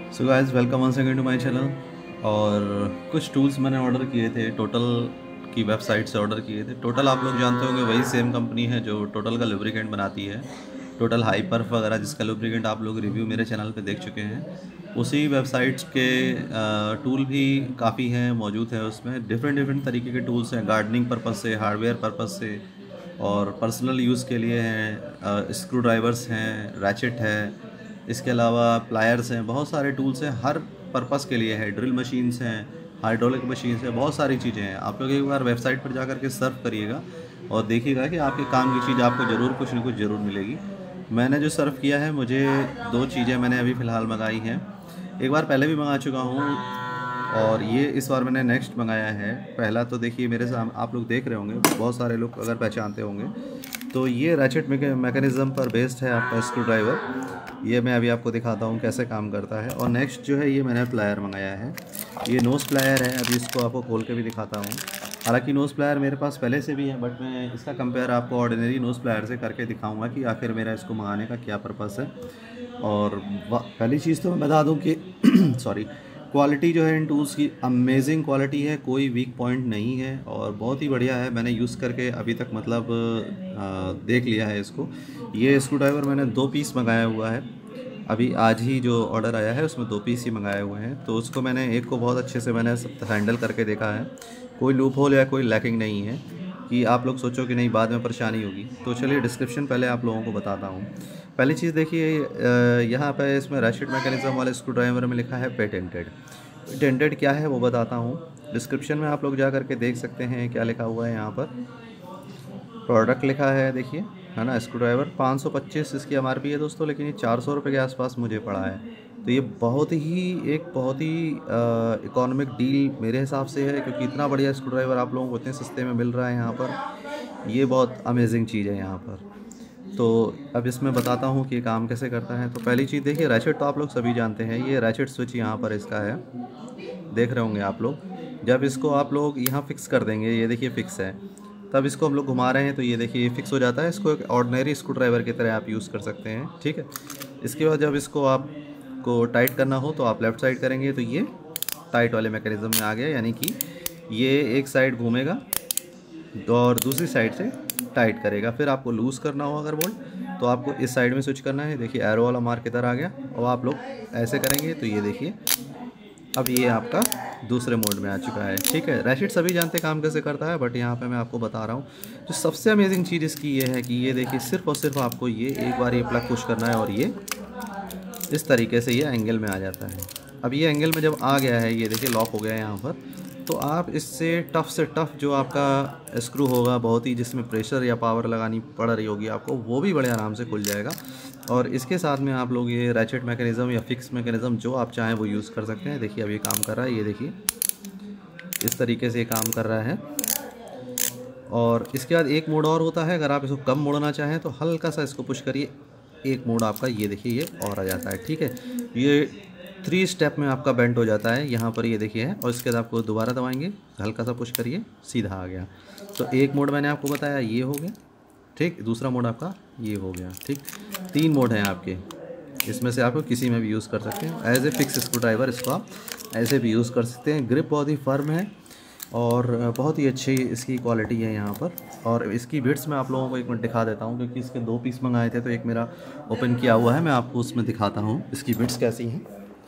So guys welcome once again to my channel. और कुछ tools मैंने ऑर्डर किए थे टोटल की वेबसाइट से ऑर्डर किए थे। टोटल आप लोग जानते होंगे वही सेम कंपनी है जो टोटल का लुब्रिकेंट बनाती है। टोटल हाइपर्फ वगैरह जिसका लुब्रिकेंट आप लोग रिव्यू मेरे चैनल पे देख चुके हैं। उसी वेबसाइट्स के टूल भी काफ़ी हैं मौजूद है। उसमें डिफरेंट डिफरेंट तरीके के टूल्स हैं, गार्डनिंग पर्पज़ से, हार्डवेयर पर्पज़ से और पर्सनल यूज़ के लिए हैं। स्क्रू ड्राइवर्स हैं, रैचेट है, इसके अलावा प्लायर्स हैं, बहुत सारे टूल्स हैं, हर पर्पस के लिए है। ड्रिल मशीन्स हैं, हाइड्रोलिक मशीन्स हैं, बहुत सारी चीज़ें हैं। आप लोग एक बार वेबसाइट पर जा कर के सर्फ करिएगा और देखिएगा कि आपके काम की चीज़ आपको ज़रूर कुछ ना कुछ ज़रूर मिलेगी। मैंने जो सर्फ किया है, मुझे दो चीज़ें मैंने अभी फ़िलहाल मंगाई हैं। एक बार पहले भी मंगा चुका हूँ और ये इस बार मैंने नेक्स्ट मंगाया है। पहला तो देखिए मेरे सामने आप लोग देख रहे होंगे, बहुत सारे लोग अगर पहचानते होंगे तो ये रैचेट मैकेनिज़्म पर बेस्ड है आपका स्क्रू ड्राइवर। ये मैं अभी आपको दिखाता हूँ कैसे काम करता है। और नेक्स्ट जो है ये मैंने प्लायर मंगाया है, ये नोज़ प्लायर है। अभी इसको आपको खोल के भी दिखाता हूँ। हालांकि नोज़ प्लायर मेरे पास पहले से भी है, बट मैं इसका कंपेयर आपको ऑर्डिनरी नोज़ प्लायर से करके दिखाऊंगा कि आखिर मेरा इसको मंगाने का क्या पर्पस है। और पहली चीज़ तो मैं बता दूँ कि सॉरी, क्वालिटी जो है इन टूल्स की अमेजिंग क्वालिटी है, कोई वीक पॉइंट नहीं है और बहुत ही बढ़िया है। मैंने यूज़ करके अभी तक मतलब देख लिया है इसको। ये स्क्रू ड्राइवर मैंने 2 पीस मंगाया हुआ है। अभी आज ही जो ऑर्डर आया है उसमें 2 पीस ही मंगाए हुए हैं। तो उसको मैंने एक को बहुत अच्छे से मैंने सब हैंडल करके देखा है। कोई लूप होल या कोई लैकिंग नहीं है कि आप लोग सोचो कि नहीं बाद में परेशानी होगी। तो चलिए डिस्क्रिप्शन पहले आप लोगों को बताता हूँ। पहली चीज़ देखिए, यहाँ पे इसमें रैशेट मैकेनिज़्म वाले स्क्रू ड्राइवर में लिखा है पेटेंटेड। पेटेंटेड क्या है वो बताता हूँ। डिस्क्रिप्शन में आप लोग जा करके देख सकते हैं क्या लिखा हुआ है। यहाँ पर प्रोडक्ट लिखा है, देखिए, है ना। स्क्रू ड्राइवर 525 इसकी एमआरपी है दोस्तों, लेकिन ये 400 रुपये के आसपास मुझे पड़ा है। तो ये बहुत ही इकोनॉमिक डील मेरे हिसाब से है, क्योंकि इतना बढ़िया स्क्रू ड्राइवर आप लोगों को इतने सस्ते में मिल रहा है यहाँ पर। ये बहुत अमेजिंग चीज़ है यहाँ पर। तो अब इसमें बताता हूँ कि ये काम कैसे करता है। तो पहली चीज़ देखिए, रैचेट तो आप लोग सभी जानते हैं। ये रैचेट स्विच यहाँ पर इसका है, देख रहे होंगे आप लोग। जब इसको आप लोग यहाँ फिक्स कर देंगे, ये देखिए फिक्स है, तब इसको हम लोग घुमा रहे हैं तो ये देखिए ये फिक्स हो जाता है। इसको एक ऑर्डिनरी स्क्रू ड्राइवर की तरह आप यूज़ कर सकते हैं, ठीक है। इसके बाद जब इसको आपको टाइट करना हो तो आप लेफ़्ट साइड करेंगे तो ये टाइट वाले मैकेनिज़्म में आ गया, यानी कि ये एक साइड घूमेगा और दूसरी साइड से टाइट करेगा। फिर आपको लूज़ करना हो अगर बोल्ट तो आपको इस साइड में स्विच करना है। देखिए एरो वाला मार्क इधर आ गया और आप लोग ऐसे करेंगे तो ये देखिए अब ये आपका दूसरे मोड में आ चुका है, ठीक है। रैशेट सभी जानते काम कैसे करता है, बट यहाँ पे मैं आपको बता रहा हूँ। जो सबसे अमेजिंग चीज़ इसकी ये है कि ये देखिए सिर्फ और सिर्फ आपको ये एक बार ये प्लग पुश करना है और ये इस तरीके से ये एंगल में आ जाता है। अब ये एंगल में जब आ गया है, ये देखिए लॉक हो गया है यहाँ पर, तो आप इससे टफ़ जो आपका स्क्रू होगा बहुत ही, जिसमें प्रेशर या पावर लगानी पड़ रही होगी आपको, वो भी बड़े आराम से खुल जाएगा। और इसके साथ में आप लोग ये रैचेट मैकेनिज़्म या फिक्स मैकेनिज़्म जो आप चाहें वो यूज़ कर सकते हैं। देखिए अब ये काम कर रहा है, ये देखिए इस तरीके से ये काम कर रहा है। और इसके बाद एक मोड और होता है, अगर आप इसको कम मोड़ना चाहें तो हल्का सा इसको पुश करिए, एक मोड आपका ये देखिए ये और आ जाता है, ठीक है। ये 3 स्टेप में आपका बेंट हो जाता है यहाँ पर, ये देखिए है। और इसके बाद आपको दोबारा दबाएंगे, हल्का सा पुश करिए, सीधा आ गया। तो एक मोड मैंने आपको बताया ये हो गया, ठीक। दूसरा मोड आपका ये हो गया, ठीक। 3 मोड हैं आपके, इसमें से आपको किसी में भी यूज़ कर सकते हैं। As a fix screwdriver इसको आप ऐसे भी यूज़ कर सकते हैं। ग्रिप बहुत ही फर्म है और बहुत ही अच्छी इसकी क्वालिटी है यहाँ पर। और इसकी बिट्स मैं आप लोगों को एक मिनट दिखा देता हूँ, क्योंकि इसके 2 पीस मंगाए थे तो एक मेरा ओपन किया हुआ है, मैं आपको उसमें दिखाता हूँ इसकी बिट्स कैसी हैं।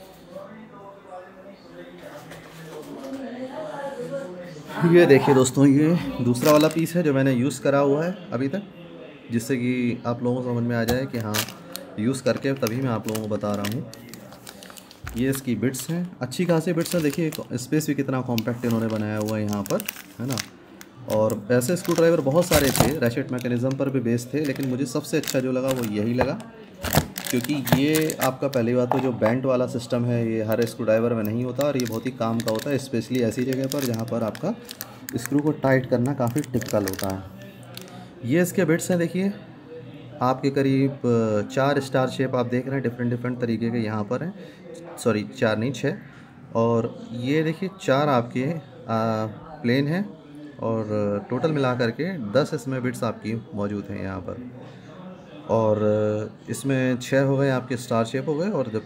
ये देखिए दोस्तों, ये दूसरा वाला पीस है जो मैंने यूज़ करा हुआ है अभी तक, जिससे कि आप लोगों को समझ में आ जाए कि हाँ यूज़ करके तभी मैं आप लोगों को बता रहा हूँ। ये इसकी बिट्स हैं, अच्छी खासी बिट्स हैं। देखिए स्पेस भी कितना कॉम्पैक्ट इन्होंने बनाया हुआ है यहाँ पर, है ना। और ऐसे स्क्रू ड्राइवर बहुत सारे थे, रैशेट मैकेनिज़्म पर भी बेस्ड थे, लेकिन मुझे सबसे अच्छा जो लगा वो यही लगा, क्योंकि ये आपका पहली बात तो जो बेंट वाला सिस्टम है ये हर स्क्रू ड्राइवर में नहीं होता और ये बहुत ही काम का होता है, स्पेशली ऐसी जगह पर जहाँ पर आपका स्क्रू को टाइट करना काफ़ी टिपिकल होता है। ये इसके बिट्स हैं, देखिए आपके करीब 4 स्टार शेप आप देख रहे हैं, डिफरेंट डिफरेंट तरीके के यहाँ पर हैं। सॉरी 4 नहीं 6। और ये देखिए 4 आपके प्लेन हैं और टोटल मिला करके 10 इसमें बिट्स आपकी मौजूद हैं यहाँ पर। और इसमें 6 हो गए आपके स्टार शेप हो गए और जबकि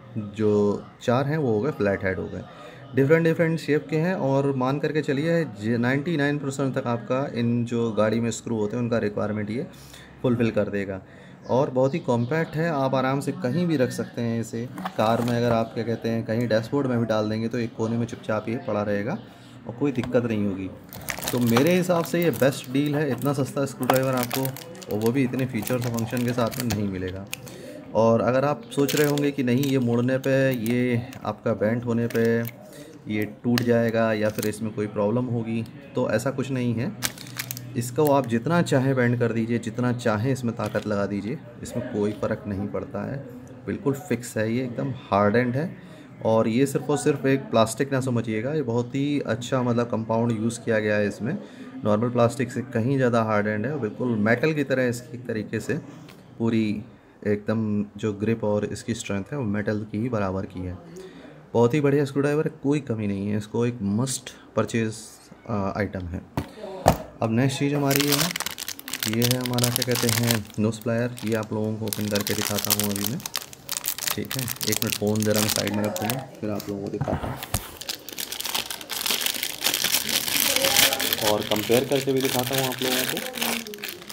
जो 4 हैं वो हो गए फ्लैट हेड हो गए, डिफरेंट शेप के हैं। और मान करके चलिए 99% तक आपका इन जो गाड़ी में स्क्रू होते हैं उनका रिक्वायरमेंट ये फुलफ़िल कर देगा। और बहुत ही कॉम्पैक्ट है, आप आराम से कहीं भी रख सकते हैं इसे। कार में अगर आप क्या कहते हैं कहीं डैशबोर्ड में भी डाल देंगे तो एक कोने में चुपचाप ये पड़ा रहेगा और कोई दिक्कत नहीं होगी। तो मेरे हिसाब से ये बेस्ट डील है। इतना सस्ता स्क्रू ड्राइवर आपको, और वो भी इतने फीचर्स और फंक्शन के साथ में नहीं मिलेगा। और अगर आप सोच रहे होंगे कि नहीं ये मोड़ने पे, ये आपका बेंट होने पे ये टूट जाएगा या फिर इसमें कोई प्रॉब्लम होगी, तो ऐसा कुछ नहीं है। इसको आप जितना चाहे बेंड कर दीजिए, जितना चाहे इसमें ताकत लगा दीजिए, इसमें कोई फ़र्क नहीं पड़ता है। बिल्कुल फिक्स है, ये एकदम हार्डेंड है। और ये सिर्फ़ और सिर्फ एक प्लास्टिक ना समझिएगा, ये बहुत ही अच्छा मतलब कंपाउंड यूज़ किया गया है इसमें। नॉर्मल प्लास्टिक से कहीं ज़्यादा हार्डेंड है, बिल्कुल मेटल की तरह इसकी तरीके से पूरी एकदम जो ग्रिप और इसकी स्ट्रेंथ है वो मेटल की ही बराबर की है। बहुत ही बढ़िया स्क्रू ड्राइवर है, कोई कमी नहीं है, इसको एक मस्ट परचेज़ आइटम है। अब नेक्स्ट चीज़ हमारी ये है हमारा क्या कहते हैं नोज़ प्लायर। ये आप लोगों को ओपन करके दिखाता हूँ अभी मैं, ठीक है। एक मिनट फ़ोन ज़रा मैं साइड में रखूँगा, फिर आप लोगों को दिखाता हूँ और कंपेयर करके भी दिखाता हूँ आप लोगों को।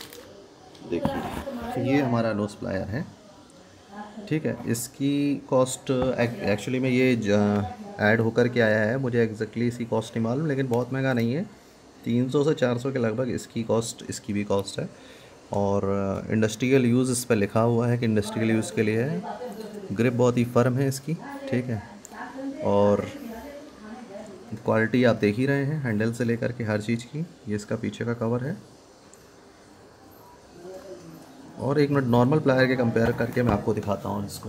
देखिए ये हमारा नोज़ प्लायर है, ठीक है। इसकी कॉस्ट एक्चुअली में ये ऐड होकर के आया है, मुझे एग्जैक्टली इसकी कॉस्ट नहीं मालूम, लेकिन बहुत महंगा नहीं है। 300 से 400 के लगभग इसकी कॉस्ट, इसकी भी कॉस्ट है। और इंडस्ट्रियल यूज़ इस पर लिखा हुआ है कि इंडस्ट्रियल यूज़ के लिए है। ग्रिप बहुत ही फर्म है इसकी, ठीक है। और क्वालिटी आप देख ही रहे हैं, हैंडल से लेकर के हर चीज़ की। ये इसका पीछे का कवर है। और एक मिनट नॉर्मल प्लायर के कंपेयर करके मैं आपको दिखाता हूँ इसको।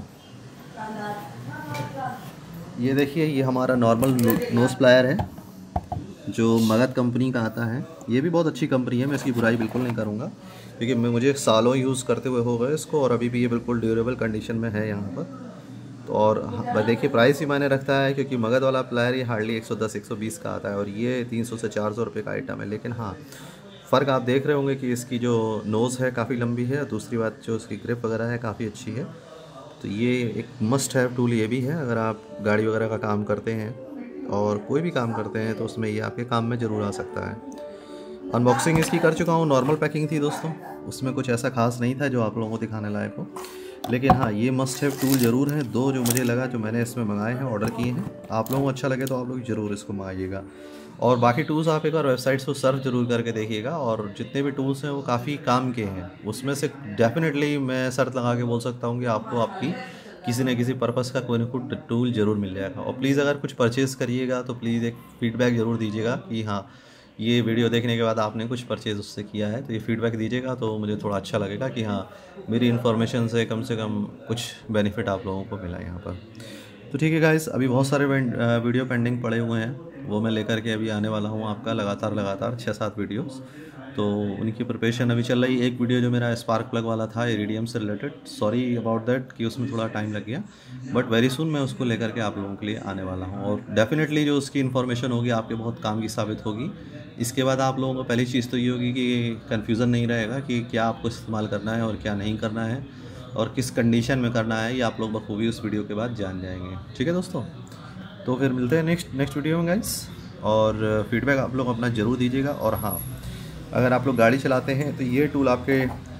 ये देखिए ये हमारा नॉर्मल नोज़ प्लायर है जो मगध कंपनी का आता है। ये भी बहुत अच्छी कंपनी है, मैं इसकी बुराई बिल्कुल नहीं करूँगा, क्योंकि मुझे सालों यूज़ करते हुए हो गए इसको, और अभी भी ये बिल्कुल ड्यूरेबल कंडीशन में है यहाँ पर। तो और देखिए प्राइस ही मायने रखता है, क्योंकि मगध वाला प्लायर ये हार्डली 110-120 का आता है और ये 300 से 400 रुपये का आइटम है। लेकिन हाँ, फ़र्क आप देख रहे होंगे कि इसकी जो नोज़ है काफ़ी लंबी है, दूसरी बात जो इसकी ग्रिप वगैरह है काफ़ी अच्छी है। तो ये एक मस्ट हैव टूल ये भी है, अगर आप गाड़ी वगैरह का काम करते हैं और कोई भी काम करते हैं तो उसमें ये आपके काम में ज़रूर आ सकता है। अनबॉक्सिंग इसकी कर चुका हूँ, नॉर्मल पैकिंग थी दोस्तों, उसमें कुछ ऐसा खास नहीं था जो आप लोगों को दिखाने लायक हो। लेकिन हाँ, ये मस्ट हैव टूल ज़रूर हैं, दो जो मुझे लगा जो मैंने इसमें मंगाए हैं, ऑर्डर किए हैं। आप लोगों को अच्छा लगे तो आप लोग ज़रूर इसको मंगाइएगा। और बाकी टूल्स आप एक बार वेबसाइट्स को सर्च ज़रूर करके देखिएगा, और जितने भी टूल्स हैं वो काफ़ी काम के हैं। उसमें से डेफिनेटली मैं शर्त लगा के बोल सकता हूँ कि आपको आपकी किसी न किसी पर्पज़ का कोई ना कोई टूल ज़रूर मिल जाएगा। और प्लीज़ अगर कुछ परचेज़ करिएगा तो प्लीज़ एक फ़ीडबैक ज़रूर दीजिएगा कि हाँ, ये वीडियो देखने के बाद आपने कुछ परचेज़ उससे किया है, तो ये फ़ीडबैक दीजिएगा तो मुझे थोड़ा अच्छा लगेगा कि हाँ, मेरी इन्फॉर्मेशन से कम कुछ बेनिफिट आप लोगों को मिला यहाँ पर। तो ठीक है गाइस, अभी बहुत सारे वीडियो पेंडिंग पड़े हुए हैं, वो मैं लेकर के अभी आने वाला हूँ आपका लगातार 6-7 वीडियोस। तो उनकी प्रिपरेशन अभी चल रही है। एक वीडियो जो मेरा स्पार्क प्लग वाला था इरिडियम से रिलेटेड, सॉरी अबाउट दैट कि उसमें थोड़ा टाइम लग गया, बट वेरी सुन मैं उसको लेकर के आप लोगों के लिए आने वाला हूँ। और डेफिनेटली जो उसकी इन्फॉर्मेशन होगी आपके बहुत काम की साबित होगी। इसके बाद आप लोगों को पहली चीज़ तो ये होगी कि कन्फ्यूज़न नहीं रहेगा कि क्या आपको इस्तेमाल करना है और क्या नहीं करना है, और किस कंडीशन में करना है, ये आप लोग बखूबी उस वीडियो के बाद जान जाएंगे। ठीक है दोस्तों, तो फिर मिलते हैं नेक्स्ट वीडियो में गाइस, और फीडबैक आप लोग अपना ज़रूर दीजिएगा। और हाँ, अगर आप लोग गाड़ी चलाते हैं तो ये टूल आपके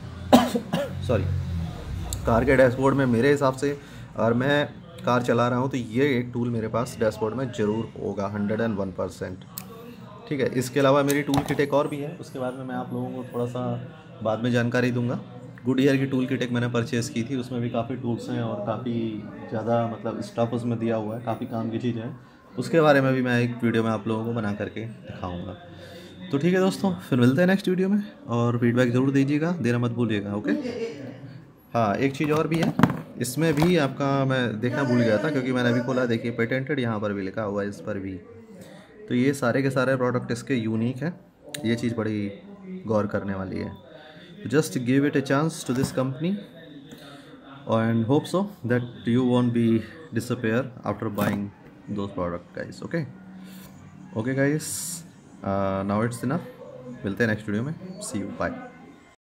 सॉरी कार के डैशबोर्ड में मेरे हिसाब से, और मैं कार चला रहा हूँ तो ये एक टूल मेरे पास डैशबोर्ड में ज़रूर होगा 101%। ठीक है, इसके अलावा मेरी टूल किट एक और भी है, उसके बारे में मैं आप लोगों को थोड़ा सा बाद में जानकारी दूंगा। गुडियर की टूल किट एक मैंने परचेज़ की थी, उसमें भी काफ़ी टूल्स हैं और काफ़ी ज़्यादा मतलब स्टफ़ उसमें दिया हुआ है, काफ़ी काम की चीज़ है। उसके बारे में भी मैं एक वीडियो में आप लोगों को बना करके दिखाऊंगा। तो ठीक है दोस्तों, फिर मिलते हैं नेक्स्ट वीडियो में, और फीडबैक ज़रूर दीजिएगा, देना मत भूलिएगा। ओके, हाँ एक चीज़ और भी है, इसमें भी आपका मैं देखना भूल गया था क्योंकि मैंने अभी खोला, देखिए पेटेंटेड यहाँ पर भी लिखा हुआ है इस पर भी। तो ये सारे के सारे प्रोडक्ट इसके यूनिक हैं, ये चीज़ बड़ी गौर करने वाली है। Just give it a chance to this company and hope so that you won't be disappear after buying those product guys. Okay guys, now it's enough, मिलते हैं नेक्स्ट वीडियो में, सी यू, बाय।